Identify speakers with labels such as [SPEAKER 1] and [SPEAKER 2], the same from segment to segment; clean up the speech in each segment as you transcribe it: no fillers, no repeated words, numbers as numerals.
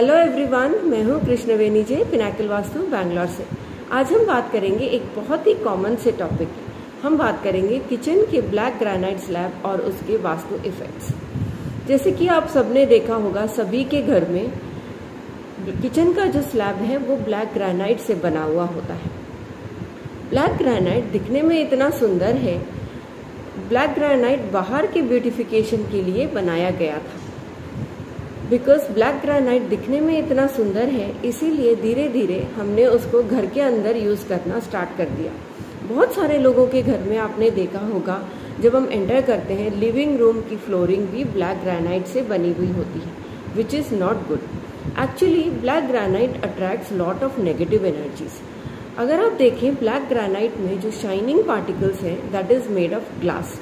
[SPEAKER 1] Hello everyone, मैं हूँ Krishnaveni J Pinnacle Vastu Bangalore से। आज हम बात करेंगे एक बहुत ही कॉमन से टॉपिक की। हम बात करेंगे किचन के ब्लैक ग्रेनाइट स्लैब और उसके वास्तु इफेक्ट्स। जैसे कि आप सबने देखा होगा, सभी के घर में किचन का जो स्लैब है वो ब्लैक ग्रेनाइट से बना हुआ होता है। ब्लैक ग्रेनाइट दिखने में इतना सुंदर है। ब्लैक ग्रेनाइट बाहर के ब्यूटिफिकेशन के लिए बनाया गया था। बिकॉज ब्लैक ग्रेनाइट दिखने में इतना सुंदर है, इसीलिए धीरे धीरे हमने उसको घर के अंदर यूज़ करना स्टार्ट कर दिया। बहुत सारे लोगों के घर में आपने देखा होगा, जब हम एंटर करते हैं लिविंग रूम की फ्लोरिंग भी ब्लैक ग्रेनाइट से बनी हुई होती है, which is not good. Actually black granite attracts lot of negative energies. अगर आप देखें, ब्लैक ग्रेनाइट में जो शाइनिंग पार्टिकल्स हैं that is made of glass.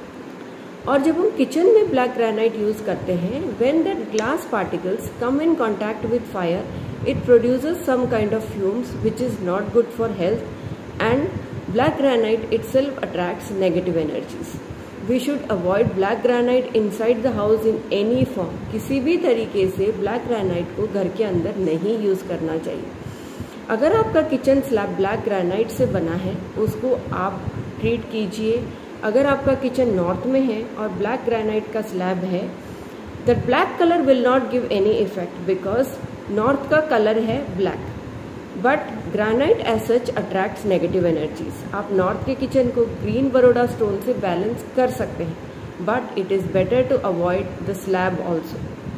[SPEAKER 1] और जब हम किचन में ब्लैक ग्रेनाइट यूज करते हैं, when that glass particles come in contact with fire, it produces some kind of fumes which is not good for health, and black granite itself attracts negative energies. We should avoid black granite inside the house in any form. किसी भी तरीके से black granite को घर के अंदर नहीं use करना चाहिए। अगर आपका किचन स्लैब ब्लैक ग्रेनाइट से बना है, उसको आप ट्रीट कीजिए। अगर आपका किचन नॉर्थ में है और ब्लैक ग्रेनाइट का स्लैब है, that black colour will not give any effect because north का कलर है black, but granite as such attracts negative energies. आप नॉर्थ के किचन को ग्रीन बरोडा स्टोन से बैलेंस कर सकते हैं, but it is better to avoid the slab also.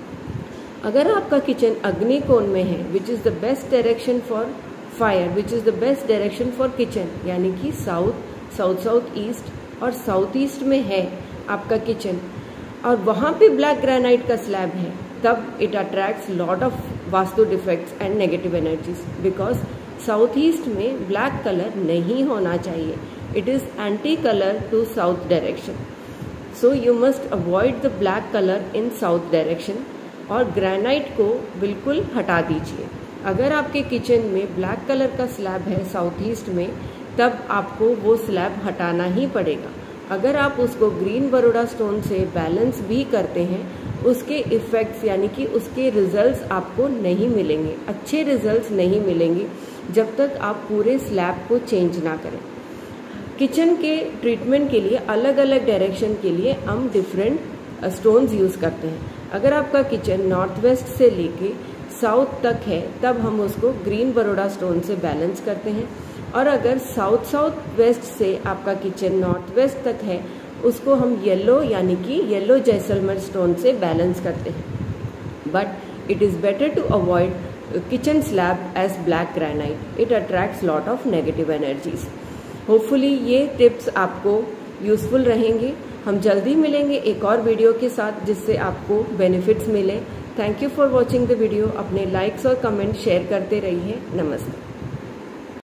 [SPEAKER 1] अगर आपका किचन अग्नि कोण में है, which is the best direction for fire, which is the best direction for kitchen, यानी कि साउथ, साउथ ईस्ट और साउथ ईस्ट में है आपका किचन, और वहाँ पे ब्लैक ग्रेनाइट का स्लैब है, तब it attracts lot of vastu defects and negative energies. Because south east में ब्लैक कलर नहीं होना चाहिए। It is anti colour to south direction, so you must avoid the black colour in south direction और granite को बिल्कुल हटा दीजिए। अगर आपके किचन में ब्लैक कलर का स्लैब है साउथ ईस्ट में, तब आपको वो स्लैब हटाना ही पड़ेगा। अगर आप उसको ग्रीन बरोडा स्टोन से बैलेंस भी करते हैं, उसके इफ़ेक्ट्स यानी कि उसके रिजल्ट्स आपको नहीं मिलेंगे, अच्छे रिजल्ट्स नहीं मिलेंगे जब तक आप पूरे स्लैब को चेंज ना करें। किचन के ट्रीटमेंट के लिए अलग अलग डायरेक्शन के लिए हम डिफरेंट स्टोन्स यूज़ करते हैं। अगर आपका किचन नॉर्थ वेस्ट से लेके साउथ तक है, तब हम उसको ग्रीन बरोडा स्टोन से बैलेंस करते हैं, और अगर साउथ वेस्ट से आपका किचन नॉर्थ वेस्ट तक है, उसको हम येलो यानी कि येलो जैसलमेर स्टोन से बैलेंस करते हैं। But it is better to avoid kitchen slab as black granite. It attracts lot of negative energies. Hopefully ये टिप्स आपको यूजफुल रहेंगे। हम जल्दी मिलेंगे एक और वीडियो के साथ जिससे आपको बेनिफिट्स मिले। Thank you for watching the video. अपने लाइक्स और कमेंट शेयर करते रहिए। नमस्ते।